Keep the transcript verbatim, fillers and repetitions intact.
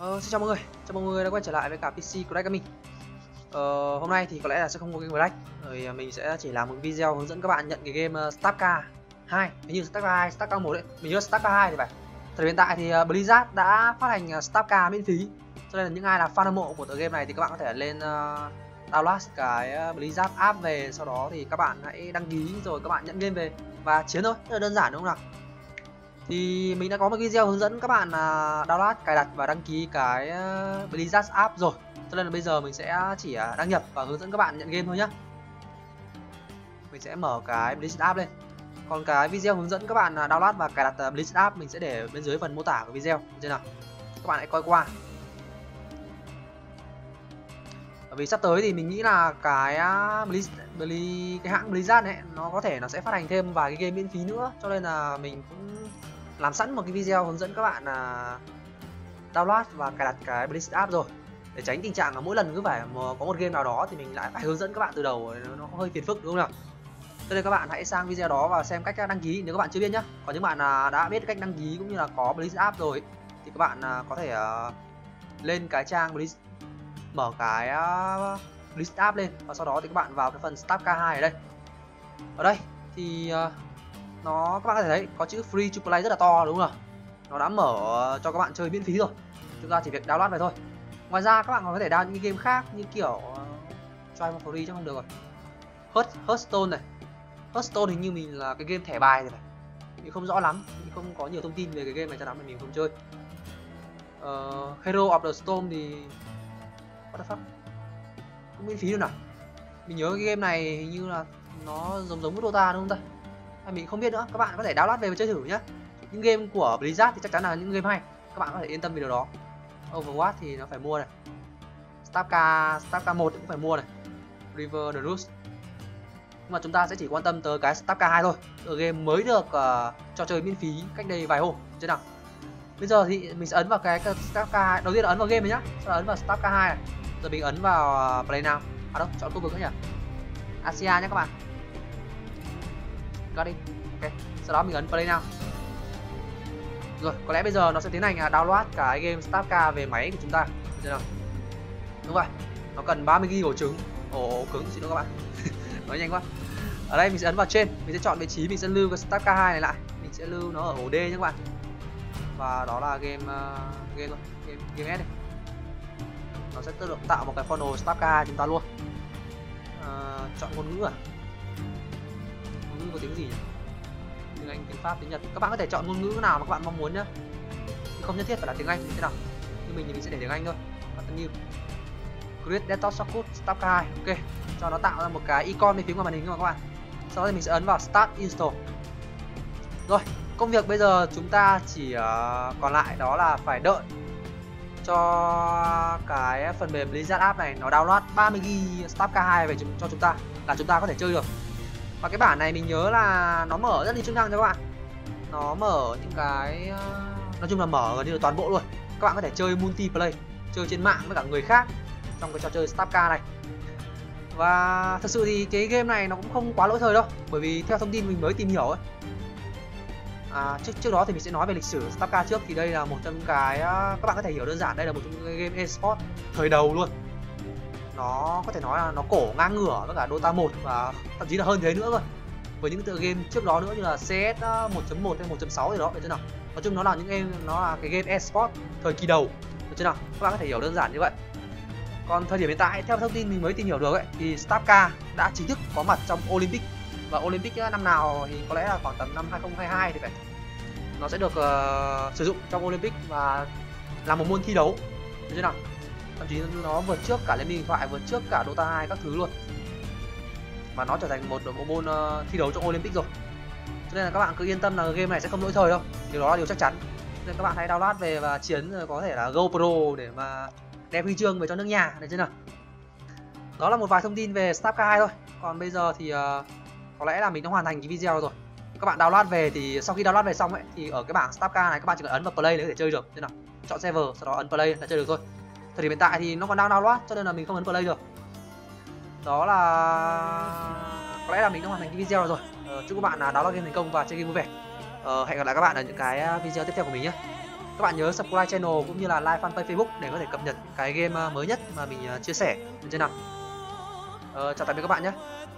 Ờ, xin chào mọi người, chào mọi người đã quay trở lại với cả pê xê Crack Gaming. Ờ, hôm nay thì có lẽ là sẽ không có game Crack, rồi mình sẽ chỉ làm một video hướng dẫn các bạn nhận cái game uh, Starcraft hai, hình như Starcraft hai, Starcraft một đấy, mình nhớ Starcraft hai thì phải. Thời hiện tại thì uh, Blizzard đã phát hành uh, Starcraft miễn phí, cho nên là những ai là fan hâm mộ của tựa game này thì các bạn có thể lên uh, download cái uh, Blizzard app về, sau đó thì các bạn hãy đăng ký rồi các bạn nhận game về và chiến thôi, rất là đơn giản đúng không nào? Thì mình đã có một video hướng dẫn các bạn uh, download, cài đặt và đăng ký cái uh, Blizzard app rồi, cho nên là bây giờ mình sẽ chỉ uh, đăng nhập và hướng dẫn các bạn nhận game thôi nhé. Mình sẽ mở cái Blizzard app lên, còn cái video hướng dẫn các bạn uh, download và cài đặt uh, Blizzard app mình sẽ để bên dưới phần mô tả của video, trên nào các bạn hãy coi qua. Bởi vì sắp tới thì mình nghĩ là cái uh, Blizz, Blizz, cái hãng Blizzard này nó có thể nó sẽ phát hành thêm vài cái game miễn phí nữa, cho nên là mình cũng làm sẵn một cái video hướng dẫn các bạn là download và cài đặt cái Blizzard app rồi, để tránh tình trạng là mỗi lần cứ phải có một game nào đó thì mình lại phải hướng dẫn các bạn từ đầu, nó hơi phiền phức đúng không nào? Cho nên các bạn hãy sang video đó và xem cách đăng ký nếu các bạn chưa biết nhé. Còn những bạn đã biết cách đăng ký cũng như là có Blizzard app rồi thì các bạn có thể lên cái trang Blizz, mở cái uh, Blizzard app lên và sau đó thì các bạn vào cái phần Starcraft hai ở đây. Ở đây thì uh, nó các bạn có thể thấy có chữ free to play rất là to đúng không nào? Nó đã mở cho các bạn chơi miễn phí rồi. Chúng ta chỉ việc download về thôi. Ngoài ra các bạn còn có thể download những game khác như kiểu uh, try for free chắc không được rồi. Hearthstone này. Hearthstone hình như mình là cái game thẻ bài thì phải. Mình không rõ lắm, mình không có nhiều thông tin về cái game này cho lắm nên mình không chơi. Uh, Hero of the Storm thì what the fuck? Cũng miễn phí luôn à? Mình nhớ cái game này hình như là nó giống giống với Dota đúng không ta? Hay mình không biết nữa, các bạn có thể download về và chơi thử nhé. Những game của Blizzard thì chắc chắn là những game hay, các bạn có thể yên tâm về điều đó. Overwatch thì nó phải mua này, Starcraft, Starcraft một cũng phải mua này, River the Roost. Nhưng mà chúng ta sẽ chỉ quan tâm tới cái Starcraft hai thôi, tựa game mới được uh, cho chơi miễn phí cách đây vài hôm, chứ nào. Bây giờ thì mình sẽ ấn vào cái Starcraft, đầu tiên là ấn vào game này nhá, sau đó ấn vào Starcraft hai này. Rồi mình ấn vào uh, Play Now. À đâu, chọn khu vực nữa nhỉ? Asia nhé các bạn. Got it. Ok. Sau đó mình ấn Play Now. Rồi, có lẽ bây giờ nó sẽ tiến hành uh, download cái game Starcraft về máy của chúng ta. Được không? Đúng rồi. Nó cần ba mươi gi ga bai ổ trứng. Ổ cứng xin lỗi các bạn. Nói nhanh quá. Ở đây mình sẽ ấn vào trên, mình sẽ chọn vị trí, mình sẽ lưu cái Starcraft hai này lại. Mình sẽ lưu nó ở ổ D nhé các bạn. Và đó là game uh, game thôi, game game S này. Nó sẽ tự động tạo một cái funnel Starcraft chúng ta luôn. À, chọn ngôn ngữ à? Ngôn ngữ có tiếng gì nhỉ? Tiếng Anh, tiếng Pháp, tiếng Nhật. Các bạn có thể chọn ngôn ngữ nào mà các bạn mong muốn nhé. Không nhất thiết phải là tiếng Anh như thế nào. Như mình thì mình sẽ để tiếng Anh thôi. Continue. Create desktop shortcut Starcraft hai. Ok. Cho nó tạo ra một cái icon bên phía ngoài màn hình các bạn. Sau đó thì mình sẽ ấn vào Start Install. Rồi, công việc bây giờ chúng ta chỉ uh, còn lại đó là phải đợi cho cái phần mềm Blizzard app này nó download ba mươi gi ga bai Starcraft hai về cho chúng ta là chúng ta có thể chơi được. Và cái bản này mình nhớ là nó mở rất nhiều chức năng cho các bạn. Nó mở những cái uh, nói chung là mở gần như là toàn bộ luôn. Các bạn có thể chơi multiplayer, chơi trên mạng với cả người khác trong cái trò chơi Starcraft này. Và thật sự thì cái game này nó cũng không quá lỗi thời đâu, bởi vì theo thông tin mình mới tìm hiểu ấy, À, trước trước đó thì mình sẽ nói về lịch sử Starcraft trước. Thì đây là một trong cái các bạn có thể hiểu đơn giản, đây là một trong những game eSport thời đầu luôn. Nó có thể nói là nó cổ ngang ngửa với cả Dota một và thậm chí là hơn thế nữa cơ, với những tựa game trước đó nữa như là xê ét một chấm một hay một chấm sáu gì đó, được chưa nào? Nói chung nó là những game, nó là cái game eSport thời kỳ đầu, được chưa nào? Các bạn có thể hiểu đơn giản như vậy. Còn thời điểm hiện tại theo thông tin mình mới tìm hiểu được ấy, thì Starcraft đã chính thức có mặt trong Olympic. Và Olympic năm nào thì có lẽ là khoảng tầm năm hai không hai hai thì phải. Nó sẽ được uh, sử dụng trong Olympic và là một môn thi đấu, được chưa nào? Thậm chí nó vượt trước cả Liên minh huyền thoại, vượt trước cả Dota hai các thứ luôn. Và nó trở thành một bộ môn uh, thi đấu trong Olympic rồi. Cho nên là các bạn cứ yên tâm là game này sẽ không lỗi thời đâu. Điều đó là điều chắc chắn. Nên các bạn hãy download về và chiến, rồi có thể là GoPro để mà đem huy chương về cho nước nhà, được chưa nào? Đó là một vài thông tin về Starcraft hai thôi. Còn bây giờ thì uh, có lẽ là mình đã hoàn thành cái video rồi. Các bạn download về thì sau khi download về xong ấy thì ở cái bảng Starcraft này các bạn chỉ cần ấn vào play để có thể chơi được, thế nào? Chọn server sau đó ấn play là chơi được thôi. Thời điểm hiện tại thì nó còn đang download cho nên là mình không ấn play được. Đó là có lẽ là mình đã hoàn thành cái video rồi. Ờ, chúc các bạn là download game thành công và chơi game vui vẻ. Ờ, hẹn gặp lại các bạn ở những cái video tiếp theo của mình nhé. Các bạn nhớ subscribe channel cũng như là like fanpage Facebook để có thể cập nhật cái game mới nhất mà mình chia sẻ, được chưa nào? Ờ, chào tạm biệt các bạn nhé.